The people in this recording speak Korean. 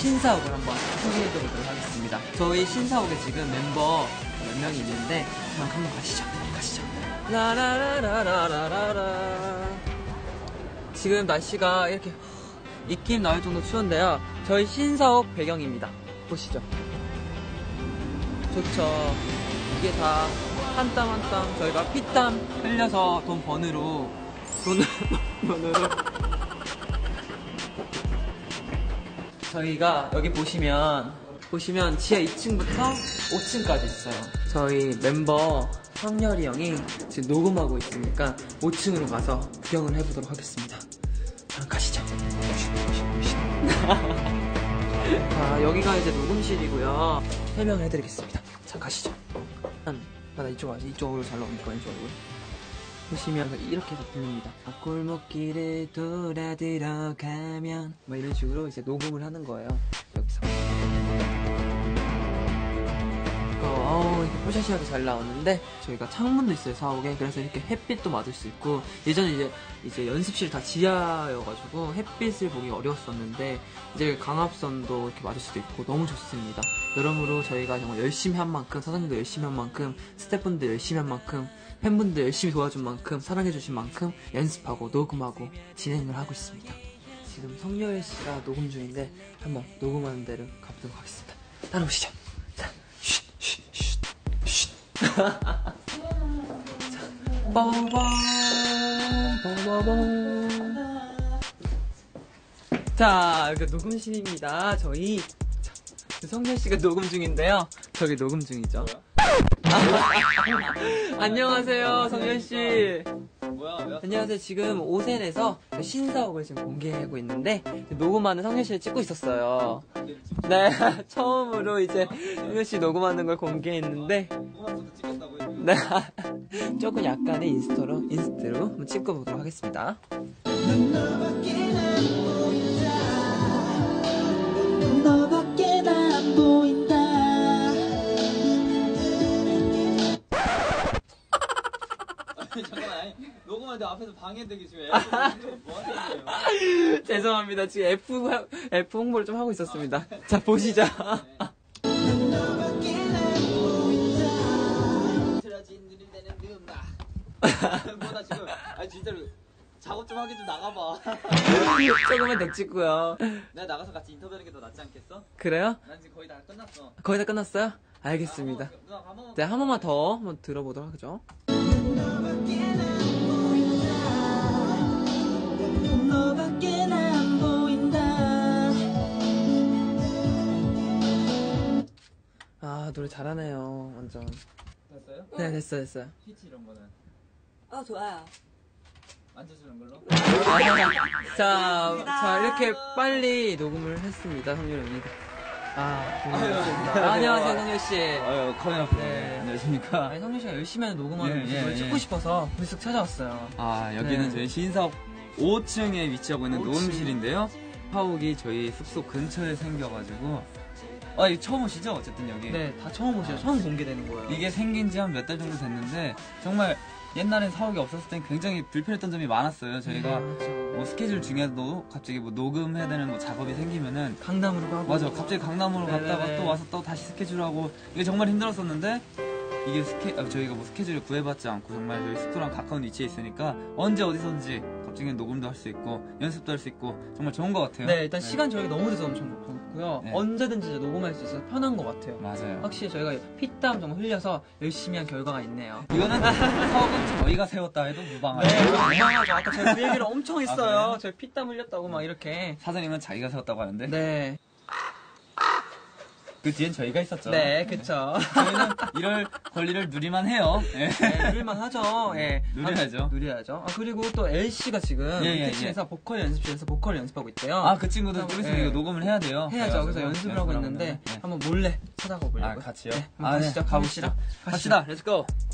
신사옥을 한번 소개해드리도록 하겠습니다. 저희 신사옥에 지금 멤버 몇 명이 있는데 한번 가시죠. 라라라라라라라. 지금 날씨가 이렇게 입김 나올 정도 추운데요. 저희 신사옥 배경입니다. 보시죠. 좋죠. 이게 다 한 땀 한 땀 저희가 피땀 흘려서 돈으로 저희가 여기 보시면 지하 2층부터 5층까지 있어요. 저희 멤버 성열이 형이 지금 녹음하고 있으니까 5층으로 가서 구경을 해보도록 하겠습니다. 자, 가시죠. 자, 여기가 이제 녹음실이고요. 설명을 해드리겠습니다. 자, 가시죠. 나 이쪽으로 잘 나오니까 이쪽으로. 보시면 이렇게 해서 부릅니다. 골목길을 돌아 들어가면 뭐 이런 식으로 이제 녹음을 하는 거예요. 여기서. 이렇게 포샤시하게 잘 나오는데 저희가 창문도 있어요, 사옥에. 그래서 이렇게 햇빛도 맞을 수 있고, 예전에 이제 연습실 다 지하여가지고 햇빛을 보기 어려웠었는데 이제 강압선도 이렇게 맞을 수도 있고 너무 좋습니다. 여러모로 저희가 정말 열심히 한 만큼, 사장님도 열심히 한 만큼, 스태프분들 열심히 한 만큼, 팬분들 열심히 도와준 만큼, 사랑해주신 만큼 연습하고 녹음하고 진행을 하고 있습니다. 지금 성열 씨가 녹음 중인데 한번 녹음하는 데를 가보도록 하겠습니다. 따라오시죠. 자, 자, 여기 녹음실입니다. 저희 성열 씨가 녹음 중인데요. 저기 녹음 중이죠. 안녕하세요, 성열 씨. 뭐야? 안녕하세요. 지금 오센에서 신사옥을 지금 공개하고 있는데 녹음하는 성열 씨를 찍고 있었어요. 네, 처음으로 이제 성열 씨 녹음하는 걸 공개했는데, 네, 조금 약간의 인스트로 한번 찍고 보도록 하겠습니다. 너밖에 다 안 보인다. 잠깐만, 녹음할 때 앞에서 방해되기 지금 뭐 하는 거예요? 죄송합니다. 지금 F 홍보를 좀 하고 있었습니다. 자, 보시죠. 뭐나 지금 진짜로 작업 좀 하게 좀 나가봐. 조금만 더 찍고요. 내가 나가서 같이 인터뷰하는 게 더 낫지 않겠어? 그래요? 난 지금 거의 다 끝났어. 거의 다 끝났어요? 알겠습니다. 누나 밥 먹어. 네, 한 번만 더 한번 들어보도록 하죠. 너밖에 다 안 보인다. 아, 노래 잘하네요. 완전. 됐어요? 네, 됐어요. 피치 이런 거는 좋아요. 앉아주는 걸로? 자, 이렇게 빨리 녹음을 했습니다. 성렬입니다. 안녕하세요, 성렬씨. 아유, 카메라 앞에. 네. 안녕하십니까. 아니, 성렬씨가 열심히 하는 녹음하는 모습을 예. 찍고 싶어서 불쑥 찾아왔어요. 여기는 네. 저희 신사옥 5층에 위치하고 있는 5층. 녹음실인데요. 사옥이 저희 숙소 근처에 생겨가지고 이거 처음 오시죠? 어쨌든 여기. 네, 다 처음 오세요. 처음 공개되는 거예요. 이게 생긴 지 한 몇 달 정도 됐는데 정말 옛날엔 사옥이 없었을 땐 굉장히 불편했던 점이 많았어요. 저희가 뭐 스케줄 중에도 갑자기 뭐 녹음해야 되는 뭐 작업이 생기면은 강남으로 가고. 맞아, 갑자기 강남으로 갔다가 네네네. 또 와서 또 다시 스케줄하고 이게 정말 힘들었었는데 이게 저희가 뭐 스케줄을 구애받지 않고 정말 저희 숙소랑 가까운 위치에 있으니까 언제 어디서든지 갑자기 녹음도 할 수 있고 연습도 할 수 있고 정말 좋은 것 같아요. 네, 일단 시간 저희가 너무 돼서 엄청 좋고요. 네. 언제든지 이제 녹음할 수 있어서 편한 것 같아요. 맞아요. 확실히 저희가 피땀 정말 흘려서 열심히 한 결과가 있네요. 이거는 사옥은 저희가 세웠다 해도 무방하죠. 네, 이상하죠. 아까 제가 그 얘기를 엄청 했어요. 그래요? 저희 피땀 흘렸다고 막 이렇게. 사장님은 자기가 세웠다고 하는데 네. 그 뒤엔 저희가 있었죠. 네, 그쵸. 저희는 이럴 권리를 누리만 해요. 네. 네, 누릴만 하죠. 예. 누려야죠. 누려야죠. 그리고 또 L씨가 지금 예. kitchen에서 보컬 연습실에서 보컬 연습하고 있대요. 그 친구도 좀 있으면 네. 이거 녹음을 해야 돼요. 해야죠. 그래서 그래가지고 연습을 하고 있는데 네. 한번 몰래 찾아가 보려고요. 같이요? 네, 한번 가시죠. 가봅시다. 갑시다. 렛츠고.